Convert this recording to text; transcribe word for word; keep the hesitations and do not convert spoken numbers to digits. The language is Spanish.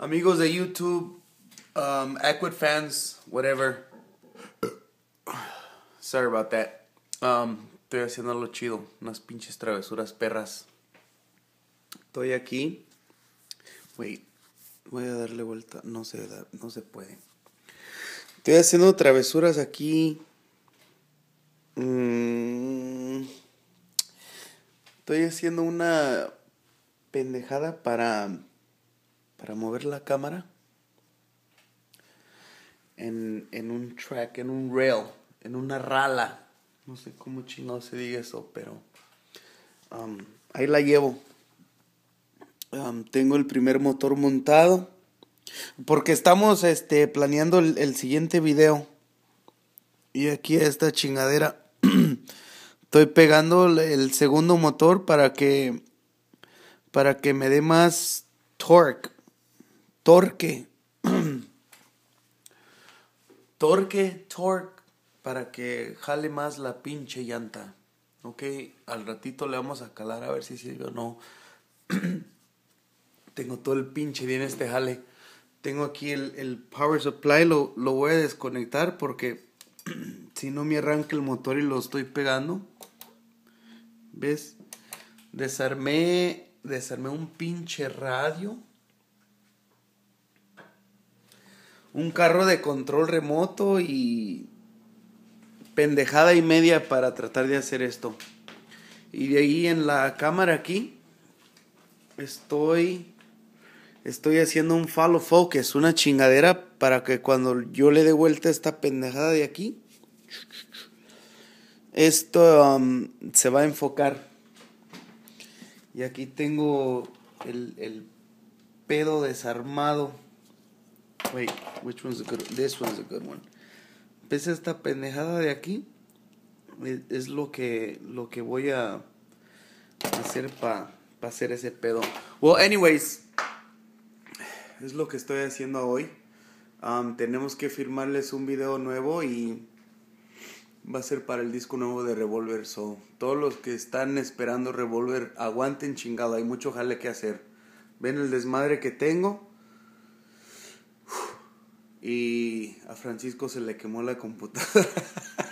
Amigos de YouTube, um, Equid fans, whatever. Sorry about that. Um, estoy haciendo lo chido, unas pinches travesuras perras. Estoy aquí. Wait, voy a darle vuelta. No se da, no se puede. Estoy haciendo travesuras aquí. Mm, estoy haciendo una pendejada para para mover la cámara en, en un track, en un rail, en una rala. No sé cómo chingado se diga eso, pero um, ahí la llevo. Um, tengo el primer motor montado porque estamos este, planeando el, el siguiente video. Y aquí esta chingadera estoy pegando el segundo motor para que para que me dé más torque. Torque. Torque, torque, para que jale más la pinche llanta. Ok, al ratito le vamos a calar a ver si sirve o no. Tengo todo el pinche bien este jale. Tengo aquí el, el power supply, lo, lo voy a desconectar porque si no me arranca el motor y lo estoy pegando. ¿Ves? Desarmé, desarmé un pinche radio. Un carro de control remoto y pendejada y media para tratar de hacer esto. Y de ahí en la cámara aquí estoy estoy haciendo un follow focus, una chingadera para que cuando yo le dé vuelta a esta pendejada de aquí, esto um, se va a enfocar. Y aquí tengo el, el pedo desarmado. Wait, which one's a good one? This one's a good one. ¿Ves esta pendejada de aquí? Es, es lo que lo que voy a hacer para pa hacer ese pedo. Well, anyways, es lo que estoy haciendo hoy. Um, tenemos que firmarles un video nuevo y va a ser para el disco nuevo de Revolver. So, todos los que están esperando Revolver, aguanten chingado, hay mucho jale que hacer. Ven el desmadre que tengo. Y a Francisco se le quemó la computadora.